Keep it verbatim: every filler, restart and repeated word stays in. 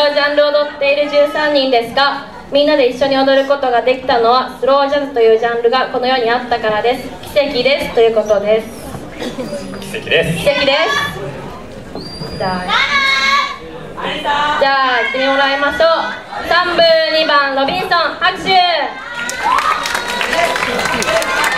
うジャンルを踊っているじゅうさんにんですが、みんなで一緒に踊ることができたのはスロージャズというジャンルがこの世にあったからです。奇跡ですということです。 奇跡です。 奇跡です。じゃあじゃあ行ってもらいましょう。さん部にばんロビンソン、拍手。